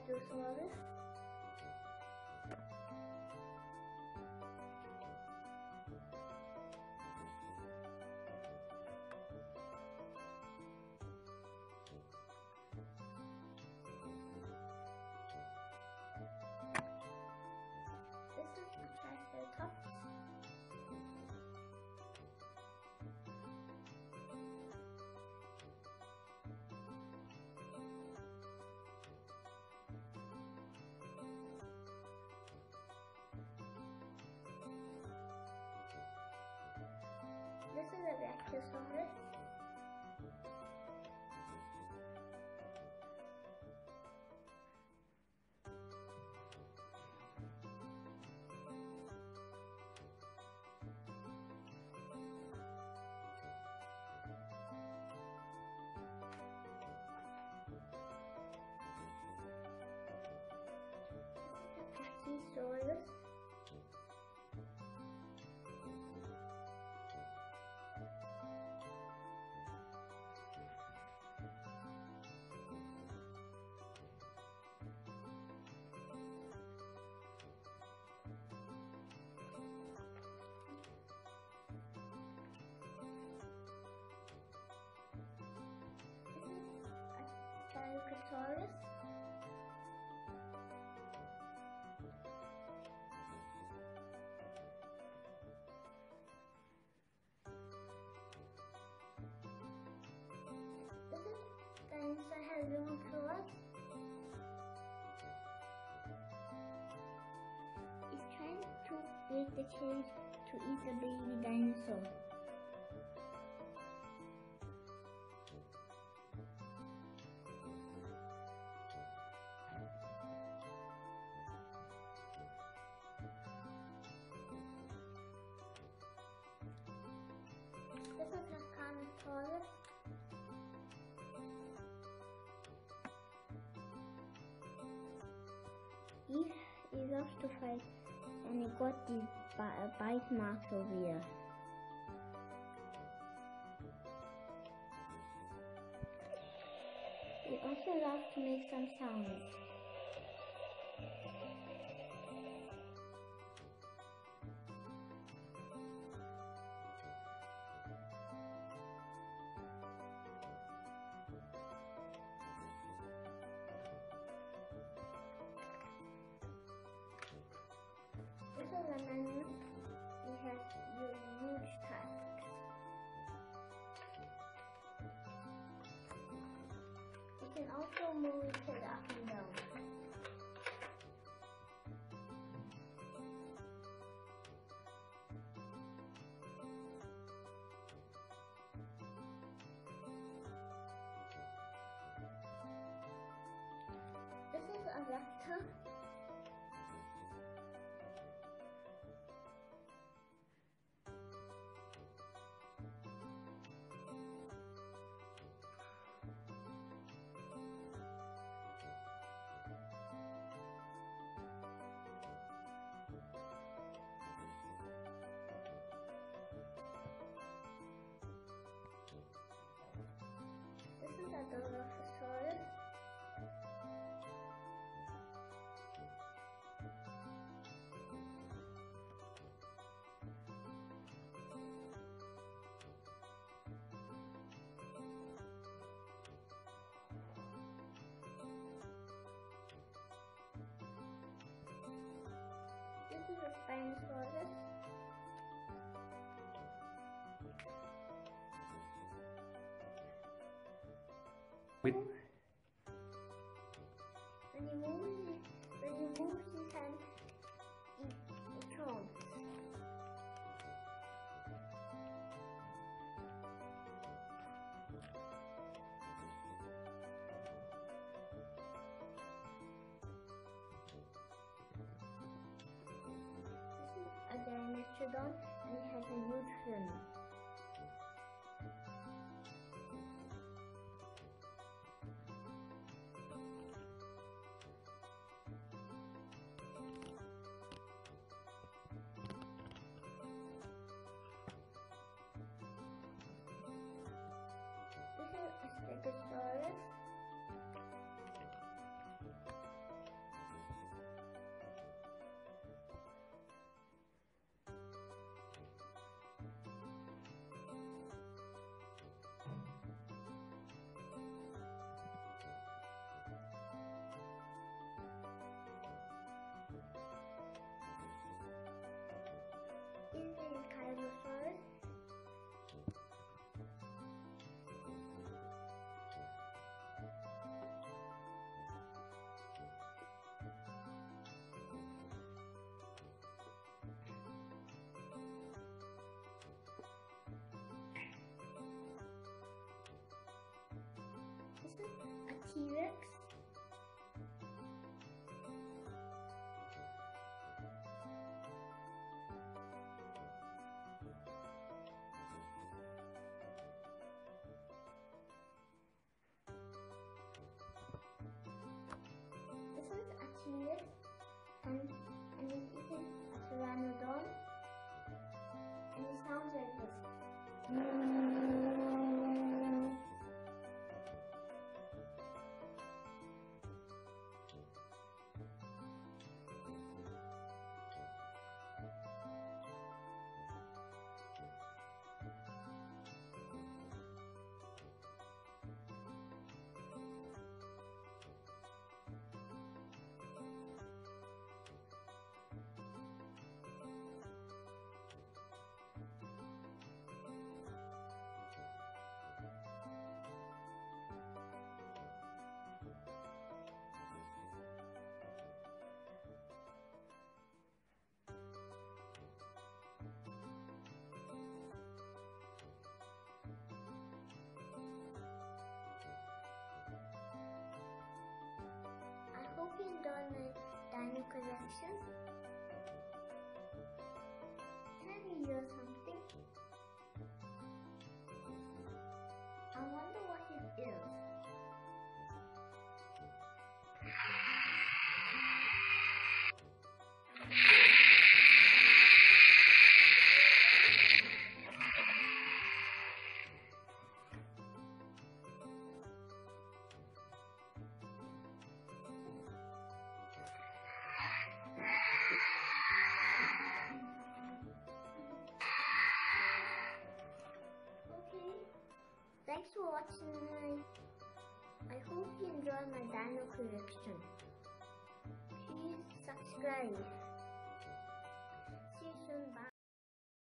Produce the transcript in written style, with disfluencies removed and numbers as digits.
Brachiosaurus. This is a Triceratops. This is a Brachiosaurus. Brachiosaurus. DINOSAurus. This is dinosaur has long claws. It's trying to break the cage to eat the baby dinosaur. This is a Carnotaurus. He loves to fight, and he got these bite marks over here. He also loves to make some sounds. This is a mammoth. He has huge tusks. He can also move his head up and down. This is a raptor. This is a DINOSAURus. This is a Spinosaurus. With When he moves his hand, it chomps. This is a Gynectrodon, and it has a huge fin. This is a Stegosaurus. a T-Rex. This one's a T-Rex, and it is a Pteranodon, and it sounds like this. I hope you enjoyed my dino collection. Can you hear something? I wonder what it is. Thanks for watching. I hope you enjoyed my dino collection. Please subscribe. See you soon. Bye.